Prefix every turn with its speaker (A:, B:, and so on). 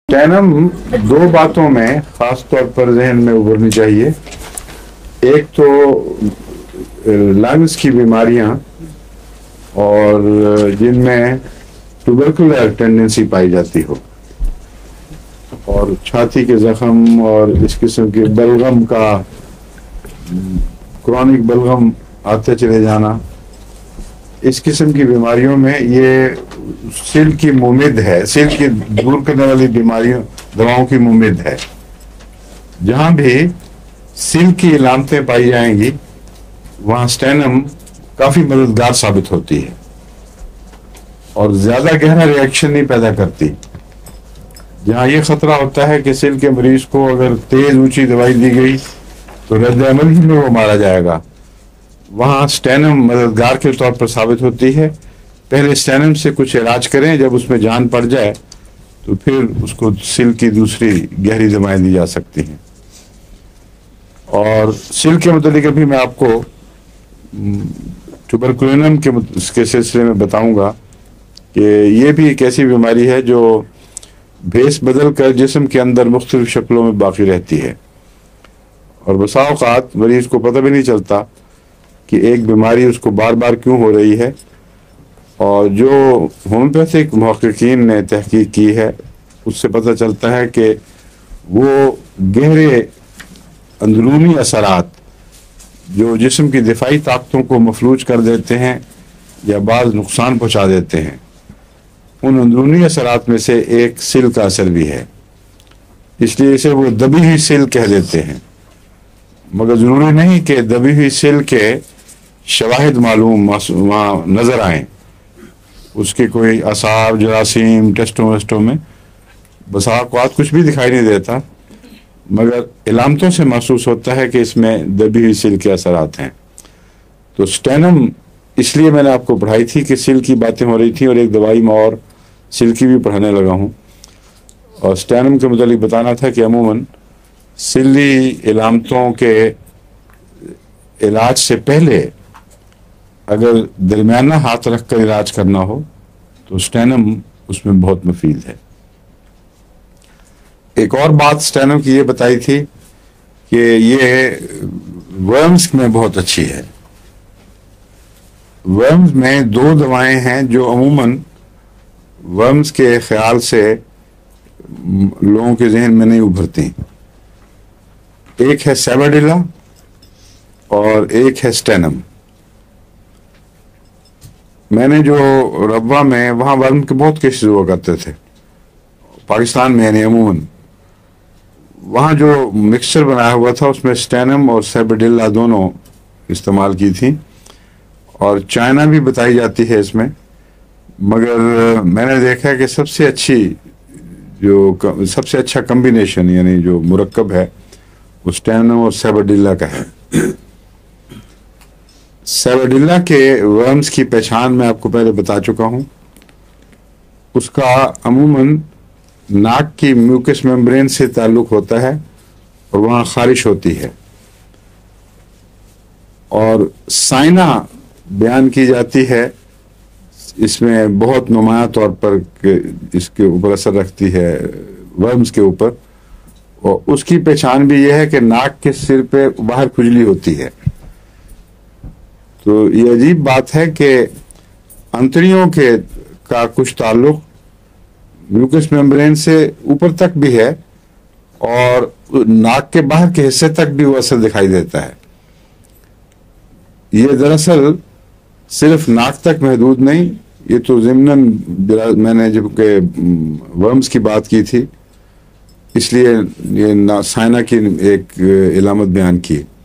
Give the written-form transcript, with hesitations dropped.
A: Stannum दो बातों में खास तौर पर जहन में उभरनी चाहिए। एक तो लंग्स की बीमारियां और जिनमें ट्यूबरकुलर टेंडेंसी पाई जाती हो और छाती के जख्म और इस किस्म के बलगम का क्रॉनिक बलगम आते चले जाना, इस किस्म की बीमारियों में ये सिल की मुमिद है, सिल की दूर करने वाली बीमारियों दवाओं की मुमिद है। जहां भी सिल की इलामतें पाई जाएंगी वहां स्टेनम काफी मददगार साबित होती है और ज्यादा गहरा रिएक्शन नहीं पैदा करती। जहां ये खतरा होता है कि सिल के मरीज को अगर तेज ऊंची दवाई दी गई तो रद्द अमल ही में वो मारा जाएगा, वहां स्टेनम मददगार के तौर पर साबित होती है। पहले स्टेनम से कुछ इलाज करें, जब उसमें जान पड़ जाए तो फिर उसको सिल की दूसरी गहरी दवाएं दी जा सकती हैं। और सिल के मुतालिक अभी मैं आपको ट्यूबरकुलोसिस के सिलसिले में बताऊंगा कि ये भी एक ऐसी बीमारी है जो भेस बदल कर जिस्म के अंदर मुख्तलिफ शक्लों में बाकी रहती है और बसा औक़ात मरीज को पता भी नहीं चलता कि एक बीमारी उसको बार बार क्यों हो रही है। और जो होम्योपैथिक मुहक्किकीन ने तहकीक की है उससे पता चलता है कि वो गहरे अंदरूनी असरात जो जिस्म की दिफाई ताकतों को मफलूज कर देते हैं या बाज़ नुकसान पहुंचा देते हैं, उन अंदरूनी असरात में से एक सिल का असर भी है। इसलिए इसे वो दबी हुई सिल कह देते हैं, मगर ज़रूरी नहीं कि दबी हुई सिल के शवाहिद मालूम वहाँ नज़र आएँ, उसके कोई आसार जरासीम टेस्टों वेस्टों में बसा औक़ात कुछ भी दिखाई नहीं देता, मगर इलामतों से महसूस होता है कि इसमें दबी हुई सिल के असरात हैं। तो स्टेनम इसलिए मैंने आपको पढ़ाई थी कि सिल की बातें हो रही थी और एक दवाई में और सिल की भी पढ़ाने लगा हूँ। और स्टेनम के मुतालिक बताना था कि अमूमन सिली इलामतों के इलाज से पहले अगर दरमियाना हाथ रख कर इलाज करना हो तो स्टेनम उसमें बहुत मुफीद है। एक और बात स्टेनम की ये बताई थी कि ये वर्म्स में बहुत अच्छी है। वर्म्स में दो दवाएं हैं जो अमूमन वर्म्स के ख्याल से लोगों के जहन में नहीं उभरती। एक है सेबाडिला और एक है स्टेनम। मैंने जो रब्वा में वहाँ वर्म के बहुत केसेस हुआ करते थे पाकिस्तान में, यानी अमूमन वहाँ जो मिक्सचर बनाया हुआ था उसमें स्टेनम और सेबाडिला दोनों इस्तेमाल की थी और चाइना भी बताई जाती है इसमें। मगर मैंने देखा कि सबसे अच्छा कम्बिनेशन यानी जो मुरक्कब है वो स्टेनम और सेबाडिला का है। सेबाडिला के वर्म्स की पहचान मैं आपको पहले बता चुका हूँ। उसका अमूमन नाक की म्यूकस मेम्ब्रेन से ताल्लुक़ होता है और वहाँ खारिश होती है और साइना बयान की जाती है। इसमें बहुत नुमाया तौर पर इसके ऊपर असर रखती है वर्म्स के ऊपर, और उसकी पहचान भी यह है कि नाक के सिर पे बाहर खुजली होती है। तो ये अजीब बात है कि अंतड़ियों के का कुछ ताल्लुक म्यूकस मेम्ब्रेन से ऊपर तक भी है और नाक के बाहर के हिस्से तक भी वो असर दिखाई देता है। ये दरअसल सिर्फ नाक तक महदूद नहीं, ये तो ज़िम्नन मैंने जबकि वर्म्स की बात की थी इसलिए ये साइना की एक इलामत बयान की।